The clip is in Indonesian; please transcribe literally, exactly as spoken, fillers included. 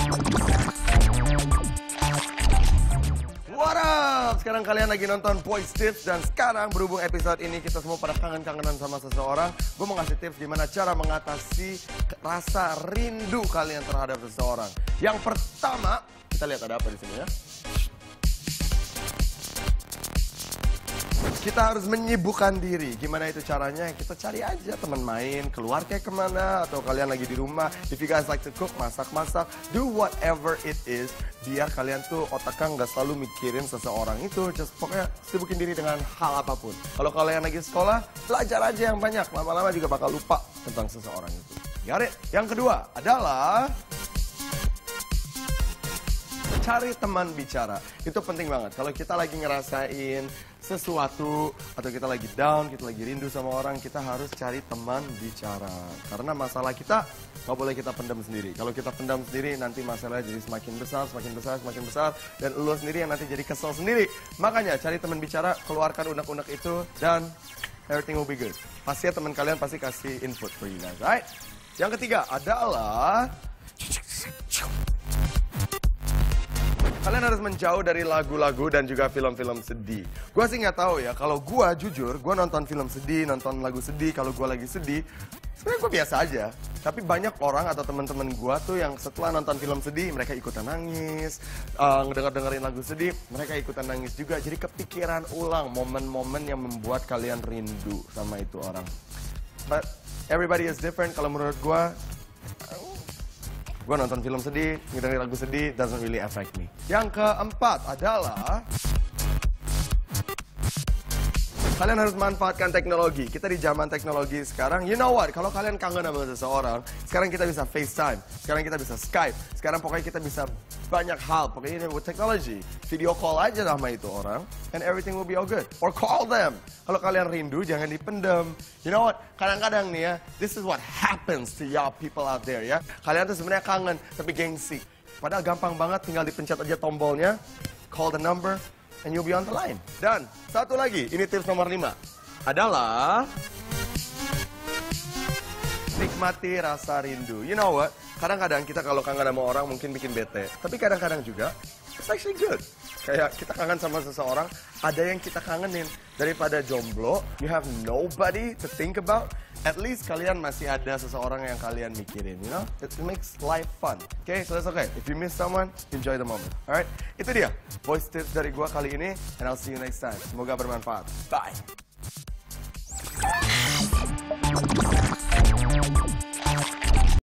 What up? Sekarang kalian lagi nonton Boys Tips. Dan sekarang berhubung episode ini kita semua pada kangen-kangenan sama seseorang, gue mau ngasih tips gimana cara mengatasi rasa rindu kalian terhadap seseorang. Yang pertama, kita lihat ada apa di sini ya. Kita harus menyibukkan diri. Gimana itu caranya? Kita cari aja teman main, keluar kayak kemana, atau kalian lagi di rumah. If you guys like to cook, masak-masak, do whatever it is. Biar kalian tuh otaknya nggak selalu mikirin seseorang itu. Just pokoknya sibukin diri dengan hal apapun. Kalau kalian lagi sekolah, belajar aja yang banyak. Lama-lama juga bakal lupa tentang seseorang itu. Got it? Yang kedua adalah cari teman bicara. Itu penting banget. Kalau kita lagi ngerasain sesuatu, atau kita lagi down, kita lagi rindu sama orang, kita harus cari teman bicara. Karena masalah kita nggak boleh kita pendam sendiri. Kalau kita pendam sendiri, nanti masalahnya jadi semakin besar, semakin besar, semakin besar. Dan lo sendiri yang nanti jadi kesel sendiri. Makanya cari teman bicara, keluarkan unek-unek itu, dan everything will be good. Pastinya teman kalian pasti kasih input for you guys, right? Yang ketiga adalah kalian harus menjauh dari lagu-lagu dan juga film-film sedih. Gue sih nggak tahu ya, kalau gue jujur, gue nonton film sedih, nonton lagu sedih, kalau gue lagi sedih, sebenarnya gue biasa aja. Tapi banyak orang atau teman-teman gue tuh yang setelah nonton film sedih, mereka ikutan nangis, uh, ngedenger-dengerin lagu sedih, mereka ikutan nangis juga. Jadi kepikiran ulang momen-momen yang membuat kalian rindu sama itu orang. But everybody is different. Kalau menurut gue, gue nonton film sedih, ngedengerin lagu sedih, doesn't really affect me. Yang keempat adalah kalian harus manfaatkan teknologi. Kita di zaman teknologi sekarang, you know what? Kalau kalian kangen sama seseorang, sekarang kita bisa FaceTime, sekarang kita bisa Skype, sekarang pokoknya kita bisa banyak hal. Pokoknya ini with technology. Video call aja sama itu orang, and everything will be all good. Or call them. Kalau kalian rindu, jangan dipendam. You know what? Kadang-kadang nih ya, this is what happens to y'all people out there ya. Kalian tuh sebenarnya kangen, tapi gengsi. Padahal gampang banget, tinggal dipencet aja tombolnya, call the number, and you'll be on the line. Dan satu lagi, ini tips nomor lima, adalah nikmati rasa rindu. You know what? Kadang-kadang kita kalau kangen sama orang mungkin bikin bete. Tapi kadang-kadang juga, it's actually good. Kayak kita kangen sama seseorang, ada yang kita kangenin. Daripada jomblo, you have nobody to think about. At least kalian masih ada seseorang yang kalian mikirin, you know? It makes life fun. Okay, so that's okay. If you miss someone, enjoy the moment. Alright? Itu dia voice tips dari gua kali ini. And I'll see you next time. Semoga bermanfaat. Bye!